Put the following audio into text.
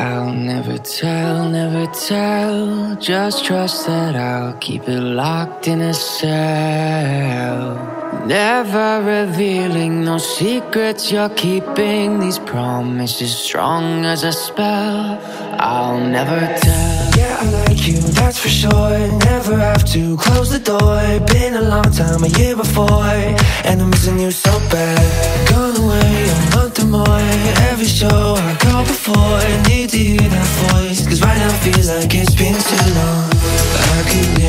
I'll never tell, never tell. Just trust that I'll keep it locked in a cell. Never revealing no secrets you're keeping. These promises strong as a spell. I'll never tell. Yeah, I like you, that's for sure. Never have to close the door. Been a long time, a year before, and I'm missing you so bad. Gone away a month or more. Every show I go before, I need to hear that voice, cause right now feels like it's been too long. I could